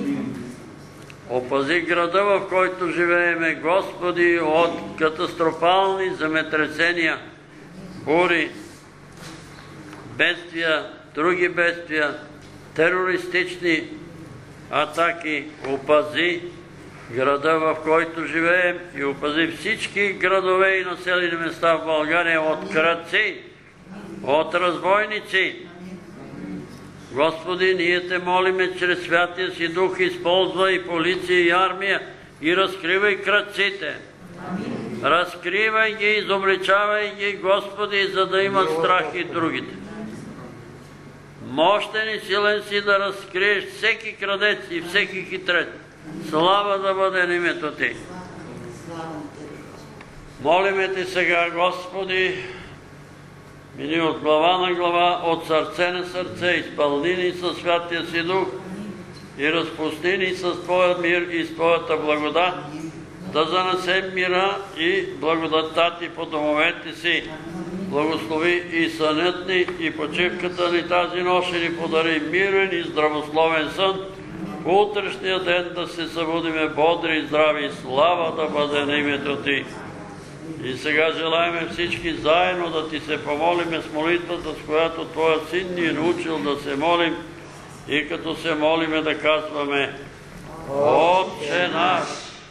A: Опази града, в който живееме, Господи, от катастрофални земетресения, бури, бедствия, други бедствия, терористични атаки. Опази града, в който живеем, и опази всички градове и населени места в България от крадци, от разбойници. Господи, ние Те молиме чрез Святия Си Дух, използвай полиция и армия и разкривай крадците. Разкривай ги, изобличавай ги, Господи, за да имат страх и другите. Мощен и силен си да разкриеш всеки крадец и всеки хитрец. Слава да бъде на името Ти. Молиме Те сега, Господи, мини от глава на глава, от сърце на сърце, изпълни ни със Святия Си Дух и разпусти ни с Твоя мир и с Твоята благодат, да занесем мира и благодатта Ти по домовете си. Благослови и сънят ни, и почивката ни тази нощ, и ни подари мирен и здравословен сън. Утрешния ден да се събудиме бодри и здрави. Слава да бъде на името Ти. И сега желаем всички заедно да Ти се помолиме с молитвата, с която Твоят Син ни е научил да се молим, и като се молиме да казваме: Отче наш,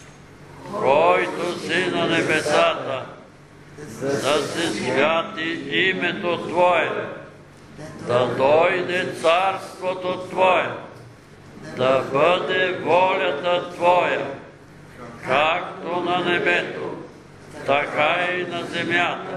A: който си на небесата, да се святи името Твое, да дойде царството Твое, да бъде волята Твоя, както на небето, така и на земята.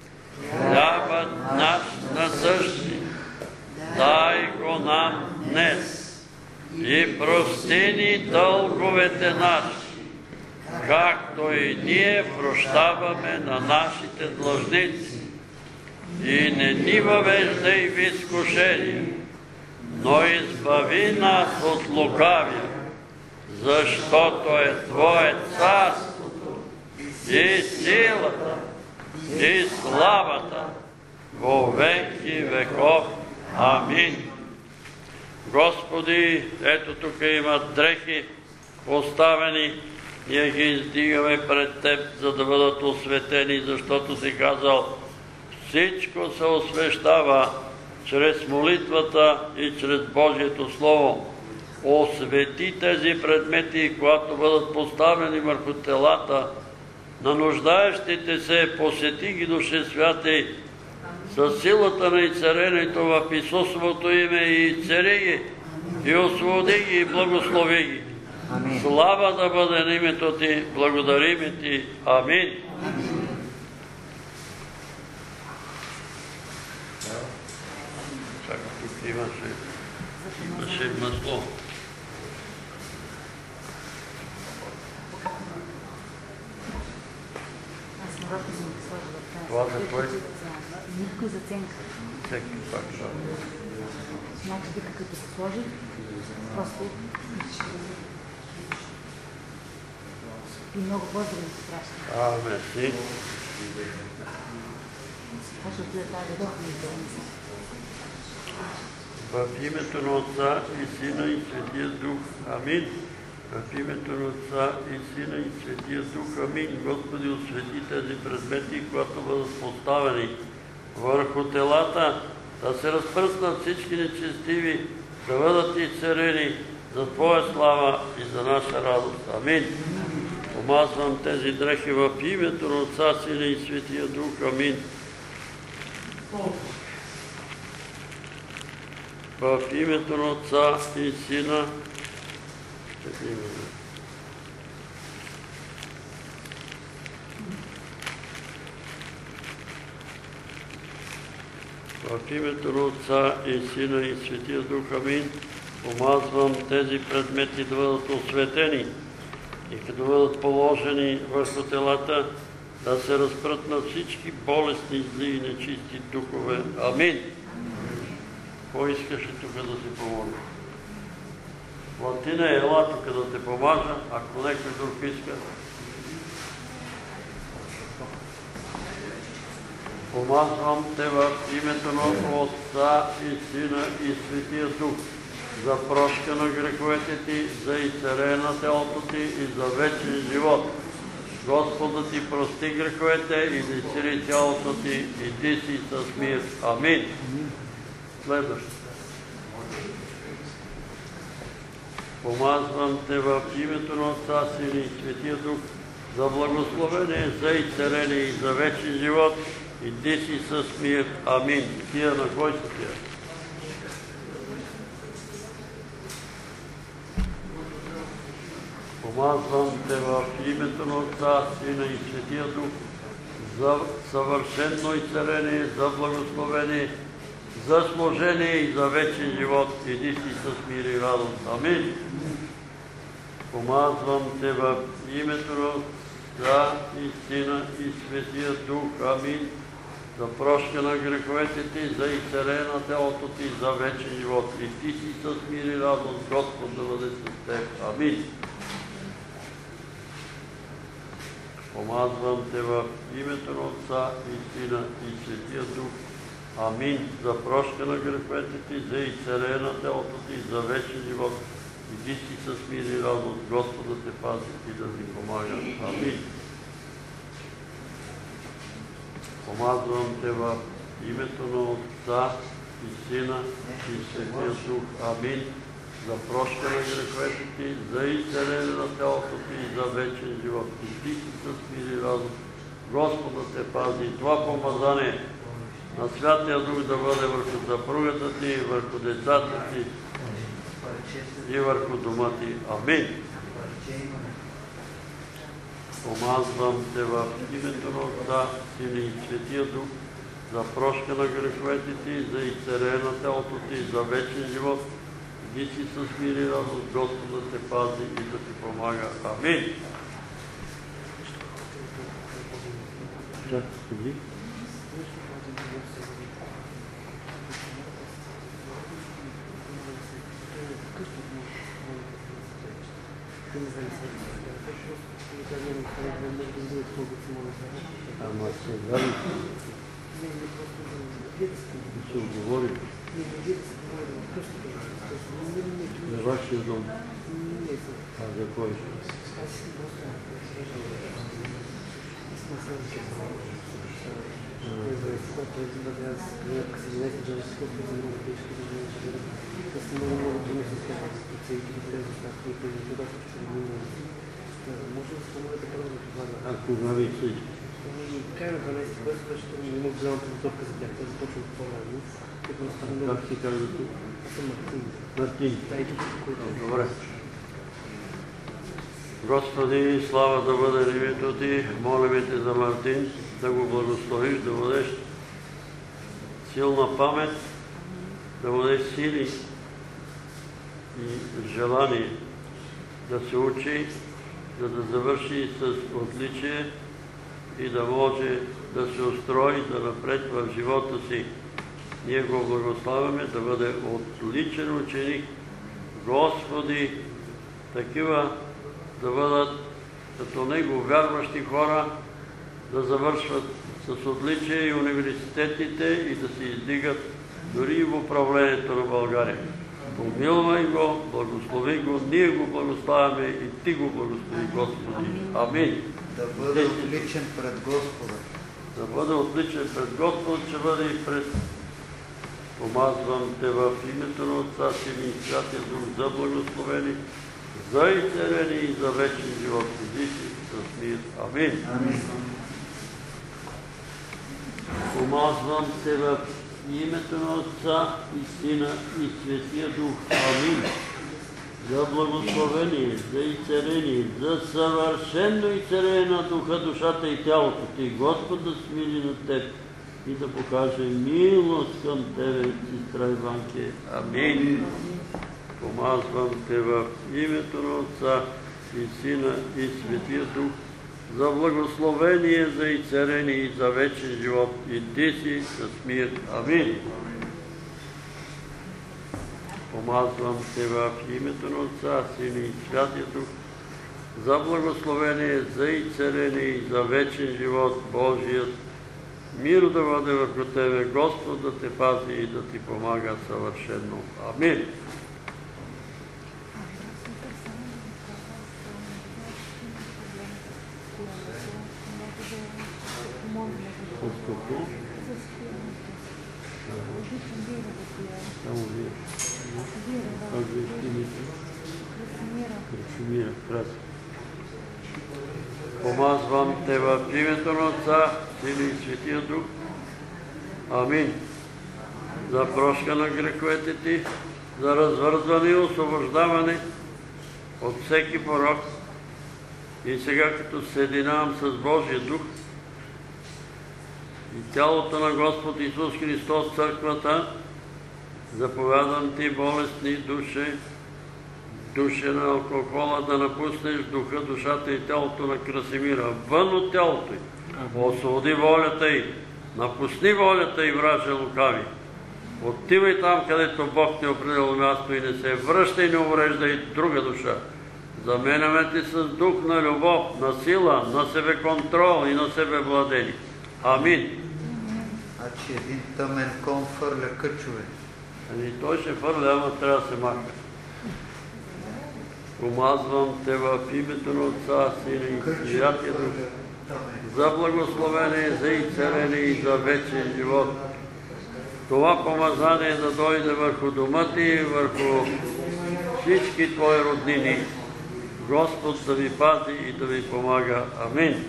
A: Хлябът наш насъщни, дай го нам днес, и прости ни дълговете наши, както и ние прощаваме на нашите длъжници. И не ни въвеждай в изкушение, но избави нас от лукавия, защото е Твое царството и силата и славата во веки веков. Амин. Господи, ето тук имат дрехи поставени, ние ги издигаме пред Теб, за да бъдат осветени, защото си казал: всичко се освещава чрез молитвата и чрез Божието Слово. Освети тези предмети, когато бъдат поставени върху телата на нуждаещите се, посети ги, Душе Святи, със силата на изцелението в Исусовото име, и цари ги, и освободи ги, и благослови ги. Слава да бъде на името Ти, благодариме Ти. Амин. Чакай, тук имаше масло. Това за кой?
G: Нитко за ценка.
A: Ценка пак, да.
G: Значи така като се сложи, просто и много по-здрави се праща.
A: Мерси.
G: Защото е тази дохна
A: В името на Отца и Сина и Светия Дух. Амин. В името на Отца и Сина и Светия Дух. Амин. Господи, освети тези предмети, когато бъдат поставени върху телата, да се разпръснат всички нечестиви, да бъдат изцерени за Твоя слава и за наша радост. Амин. Помазвам тези дрехи в името на Отца, Сина и Светия Дух. Амин. В името на Отца и Сина. В името на Отца и Сина и Светия Дух. Амин. Помазвам тези предмети да бъдат осветени и като бъдат положени върху телата, да се разпрътнат всички болестни, зли и нечисти духове. Амин. Кой искаше тук да се помоли? Латина, ела тук да те помажа, ако някой друг иска. Помазвам те в името на Отца и Сина и Светия Дух, за прошка на греховете ти, за изцеление на тялото ти и за вечен живот. Господ ти прости греховете и да изцели тялото ти, иди си с мир. Амин. Следващо. Помазвам те в името на Отца, Сина и Светия Дух, за благословение, за изцеление и за вечен живот. Иди си с мир. Амин. Тия на кой са тия? Помазвам те в името на Отца, Сина и Светия Дух, за съвършено изцеление, за благословение, за служение и за вечен живот. Иди си с мир и радост. Амин. Помазвам те в името на Отца и Сина и Светия Дух. Амин. За прошка на греховете ти, за изцеление на тялото ти, за вечен живот. И ти си с мир и радост, Господ да бъде с теб. Амин. Помазвам те в името на Отца и Сина и Светия Дух. Амин. За прошка на греховете ти, за изцеление на тялото ти, за вечен живот. Иди си с мир и радост, Господ да те пази и да ти помага. Амин. Помазвам те в името на Отца и Сина и Светия Дух. Амин. За прошка на греховете ти, за изцеление на тялото ти и за вечен живот. И ти си с мир и радост, Господ да те пази. И това помазание на Святия Дух да бъде върху съпругата ти, върху децата ти и върху дома ти. Амин. Помазвам те в името на Отца, Сина и Светия Дух, за прошка на греховете ти, за изцеление на тялото ти, за вечен живот. Иди си с мир и радост, Господ да те пази и да ти помага. Амин. Ама сега ли се оговори за вашия дом? А за кой? Ако знаеш си.
J: Край на 12 клас, защото не мога да взема подготовка за тях. Те започват по-рано.
A: Как си казва тук?
J: Аз съм Мартин.
A: Мартин.
J: Да, и тук, който...
A: Добре. Господи, слава да бъде името ти. Молим те за Мартин, да го благословиш, да бъдеш силна памет, да му даде сили и желание да се учи, за да завърши с отличие и да може да се устрои да напред в живота си. Ние го благославяме да бъде отличен ученик. Господи, такива да бъдат като него вярващи хора, да завършват с отличие и университетите и да се издигат дори и в управлението на България. Помилвай го, благослови го, ние го благославяме и Ти го благослови, Господи. Амин.
D: Да бъде отличен пред Господа.
A: Да бъде отличен пред Господа, че бъде и пред... Помазвам Те в името на Отца, Сина и Святия Дух за благословени, за изцелени и за вечен живот. Иди си с мир. Амин.
D: Амин.
A: Помазвам Те в името на Отца и Сина и Светия Дух. Амин. За благословение, за изцеление, за съвършено изцеление на духа, душата и тялото Ти. Господ да смили на Теб и да покаже милост към Тебе, сестра Иванке. Амин. Помазвам Те в името на Отца и Сина и Светия Дух, за благословение, за изцеление и за вечен живот. Иди си с мир. Амин. Помазвам Те в името на Отца, Сина и Святия Дух, за благословение, за изцеление и за вечен живот. Божият мир да бъде върху Тебе, Господ да Те пази и да Ти помага съвършено. Амин. Помазвам Те в името на Отца, Сина и Светия Дух. Амин. За прошка на греховете Ти, за развързване и освобождаване от всеки порок. И сега, като се съединявам с Божия Дух и тялото на Господ Исус Христос, църквата, заповядам Ти, болестни душе на алкохола, да напуснеш духа, душата и тялото на Красимира, вън от тялото й. Освободи волята й, напусни волята й, враже лукави. Отивай там, където Бог те определил място и не се връщай, не увреждай друга душа. Заменяме Ти с дух на любов, на сила, на себеконтрол и на себевладение. Амин.
D: Значи един тъмен кон фърля къчове.
A: Той ще фърля, ама трябва да се маха. Помазвам Те в името на Отца, Сина и Святия Дух, за благословение, за изцеление и за вечен живот. Това помазание да дойде върху дома Ти, върху всички Твои роднини. Господ да Ви пази и да Ви помага. Амин.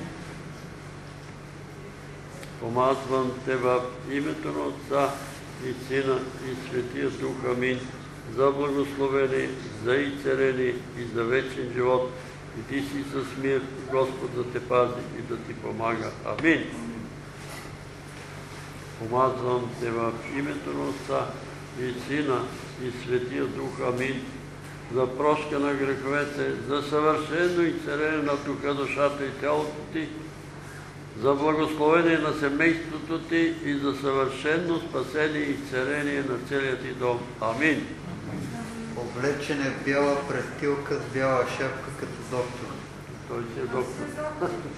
A: Помазвам Те в името на Отца и Сина и Светия Дух. Амин. За благословение, за изцеление и за вечен живот. Иди си с мир, Господ да Те пази и да Ти помага. Амин. Помазвам Те в името на Отца и Сина и Светия Дух. Амин. За прошка на греховете, за съвършено изцеление на духа, душата и тялото Ти, за благословение на семейството Ти и за съвършено спасение и изцеление на целия Ти дом. Амин.
D: Облечен е в бяла престилка с бяла шапка като доктор.
A: Той си е доктор.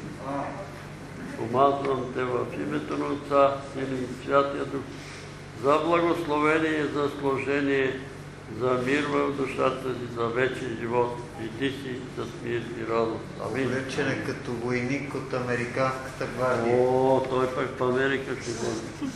A: Помазвам Те в името на Отца, Сина и Святия Дух, за благословение, за служение, за мир в душата си, за вечен живот. Иди си с мир и радост. Амин.
D: Облечен е като войник от американската гвардия.
A: О, той пък в Америка ще бъде.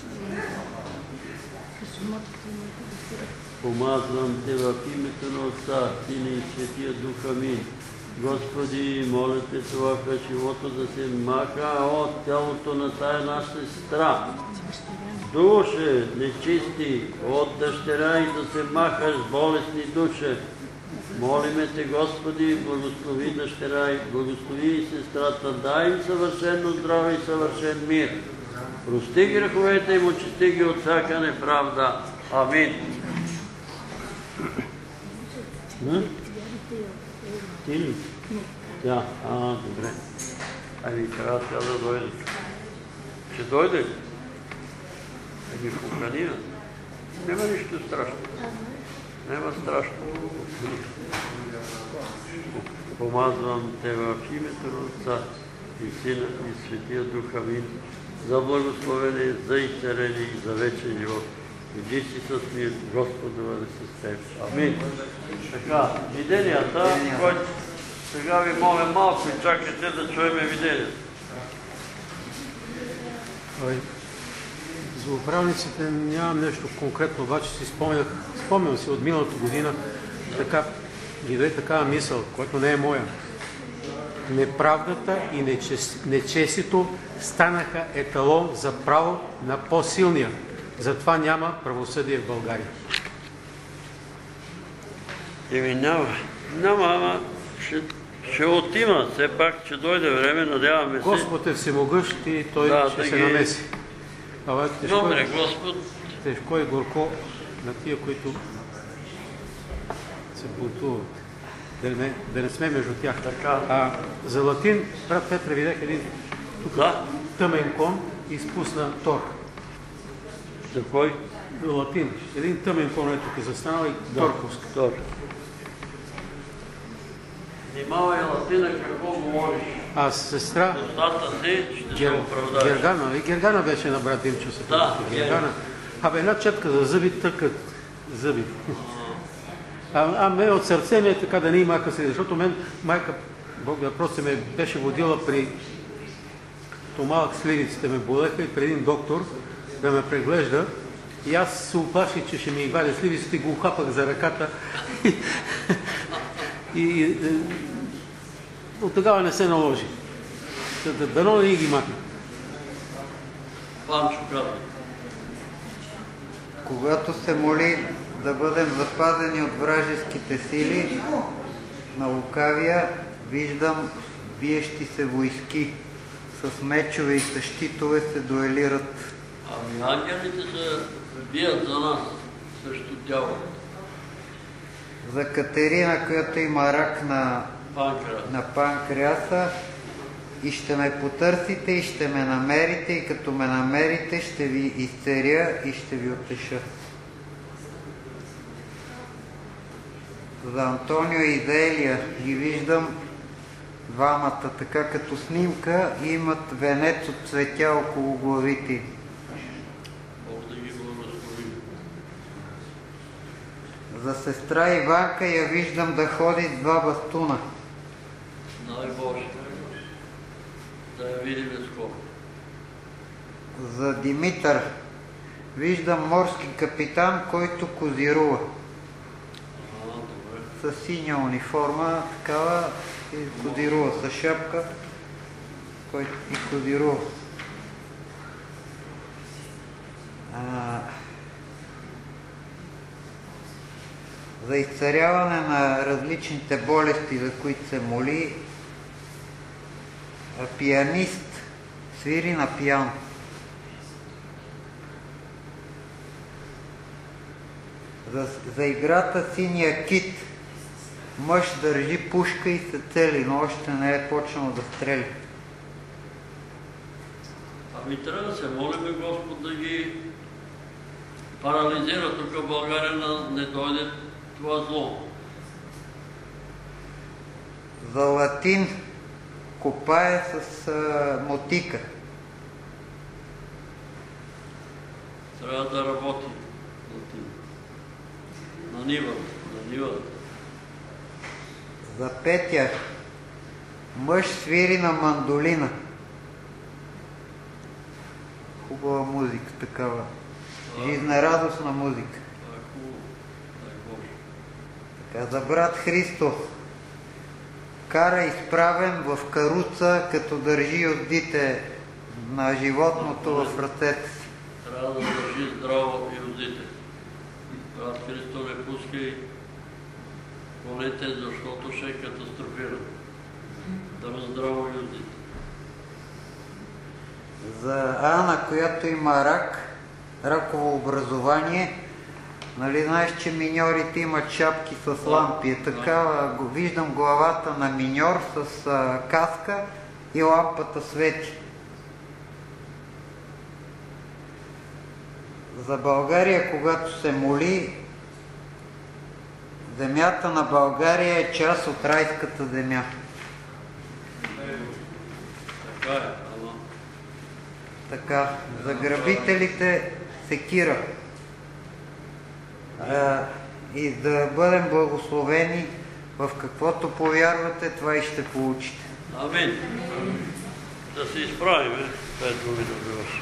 A: Помазвам Те в името на Отца, Сина и Светия Дух. Амин. Господи, моля Те това живота да се маха от тялото на тая наша сестра. Душе нечисти от дъщеря и да се махаш болестни душе. Молиме Те, Господи, благослови дъщеря и благослови и сестрата. Дай им съвършено здраве и съвършен мир. Прости греховете им, очисти ги от всяка неправда. Амин. Ти ли? Тя. Добре. Ами трябва тя да дойде. Ще дойде ли? Ами поканина. Няма нищо страшно. Няма страшно. Помазвам те в името на Отца и Сина и Светия Дух. Амин. За благословение, за изцеление и за вечен живот. Иди си с мир, Господ да бъде с теб. Амин. Така, виденията, които сега ви моля малко и чакайте да чуеме виденията.
C: За управниците нямам нещо конкретно, обаче си спомням си от миналата година, така ги даде такава мисъл, която не е моя. Неправдата и нечестието станаха еталон за право на по-силния. Затова няма правосъдие в България.
A: Няма, ама ще отима. Все пак, че дойде време, надяваме се.
C: Господ е всемогъщ и Той ще се намеси.
A: Добре, Господ.
C: Тежко и горко на тия, които се бунтуват. Да не сме между тях. За Латин, брат Петре, видях един тъмен кон и спусна тор.
A: За кой?
C: За Латин. Един тъмен кон е тук застанал и тор пуска.
A: Тор. Внимавай, Латина, какво говориш?
C: Сестра
A: Гергана.
C: Гергана беше на брат Димчо. Гергана. Една четка за зъби тъкат зъби. Мен от сърце ми е така да не има къси, защото мен майка, Бог да прости, ме беше водила при като малък сливиците ме болеха и при един доктор да ме преглежда и аз се оплаших, че ще ми вади сливиците и го ухапах за ръката и от тогава не се наложи. Дано не ги махне.
D: Когато се моли да бъдем запазени от вражеските сили на лукавия, виждам биещи се войски с мечове и с щитове се дуелират.
A: Ами ангелите се бият за нас срещу дявола.
D: За Катерина, която има рак на панкреаса, и ще ме потърсите и ще ме намерите и като ме намерите ще ви изцеря и ще ви утеша. За Антонио и за Елия ги виждам двамата така като снимка и имат венец от цветя около главите.
A: Бог да ги благослови.
D: За сестра Иванка я виждам да ходи с два бастуна.
A: Дай Боже, да я видим скоро.
D: За Димитър виждам морски капитан, който козирува. С синя униформа, такава, и козирува с шапка, който и козирува. За изцаряване на различните болести, за които се моли, пианист свири на пиано. За играта Синия кит мъж държи пушка и се цели, но още не е почнал да стреля.
A: Ами трябва да се молиме Господ да ги парализира тук в България, не дойде това зло.
D: За Латин копае с мотика.
A: Трябва да работи Латин. На нивата.
D: За Петя мъж свири на мандолина. Хубава музика, такава. Жизнерадостна музика. Така, за брат Христо кара изправен в каруца, като държи уздите на животното в ръцете си.
A: Трябва да държи здраво и уздите. Брат Христо, не пускай конете, защото ще е катастрофиран. Да здраво и уздите.
D: За Ана, която има раково образование, нали знаеш, че миньорите имат шапки с лампи. Така виждам главата на миньор с каска и лампата свети. За България, когато се моли, земята на България е част от райската земя.
A: Така е,
D: Така, за грабителите секира. И да бъдем благословени в каквото повярвате, това и ще получите.
A: Амин. Да се изправиме, пет думи да завършим.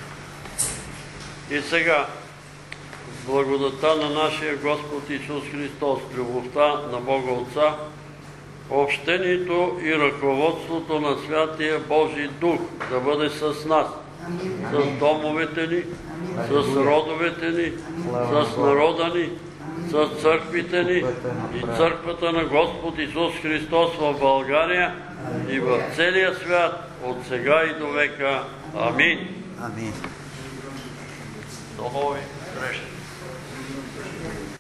A: И сега, благодата на нашия Господ Исус Христос, любовта на Бога Отца, общението и ръководството на Святия Божий Дух да бъде с нас, с домовете ни, с родовете ни, с народа ни, с църквите ни и църквата на Господ Исус Христос в България и в целия свят, от сега и до века. Амин.
D: Амин.
A: До нови срещи.